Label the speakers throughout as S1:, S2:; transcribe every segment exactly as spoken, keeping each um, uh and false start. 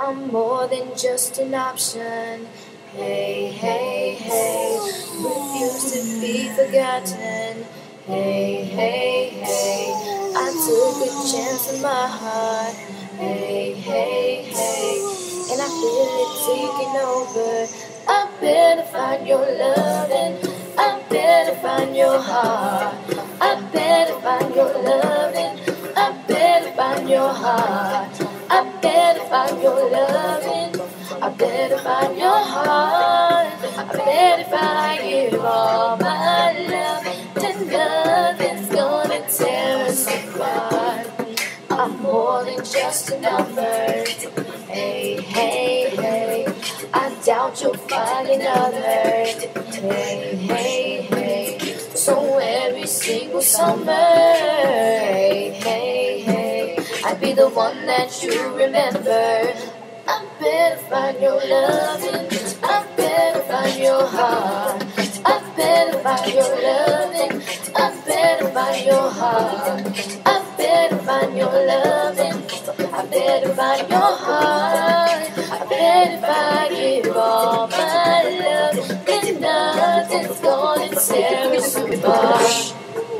S1: I'm more than just an option. Hey, hey, hey, refuse to be forgotten. Hey, hey, hey, I took a chance with my heart. Hey, hey, hey, and I feel it taking over. I better find your loving. I better find your heart. I better find your loving. I better find your heart. I better find your loving. I better find your heart. I better find you all my love. Then nothing's gonna tear us apart. I'm more than just a number. Hey, hey, hey, I doubt you'll find another. Hey, hey, hey, so every single summer. Hey, hey, hey, I'd be the one that you remember. I better find your loving. I better find your heart. I better find your loving. I better find your heart. I better find your loving. I better find your heart. I better find you all my love. Then nothing's gonna tear us apart.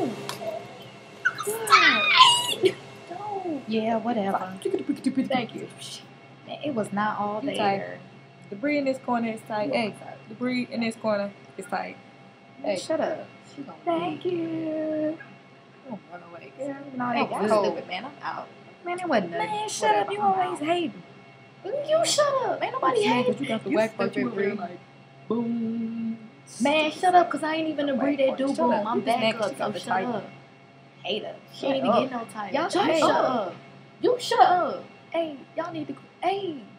S2: Yeah, whatever. Thank you. It was not all
S3: You
S2: there.
S3: Debris in this corner is tight. Hey, debris in this corner is tight. Hey,
S2: Shut up. She gonna
S3: thank
S2: leave.
S3: you.
S2: Don't run away, girl. No,
S3: Hey,
S2: that was
S3: y'all
S2: stupid, man. I'm out. Man, it wasn't nothing.
S3: Man, shut up. You always hating.
S2: You shut up. Ain't nobody
S3: Yeah,
S2: hating.
S3: because you got the
S2: You
S3: whack that you
S2: stupid,
S3: were
S2: Bree.
S3: like, boom.
S2: Man, shut up, because I ain't even a Bree that do
S3: Shut
S2: boom.
S3: up.
S2: I'm
S3: You just mad
S2: back
S3: 'cause
S2: up,
S3: she got
S2: so
S3: the
S2: shut
S3: title.
S2: up. Hater. She
S3: Shut
S2: ain't even
S3: up.
S2: getting no title.
S3: Y'all
S2: Y'all
S3: shut
S2: shut
S3: up.
S2: up. You shut up. Hey, y'all need to. Hey.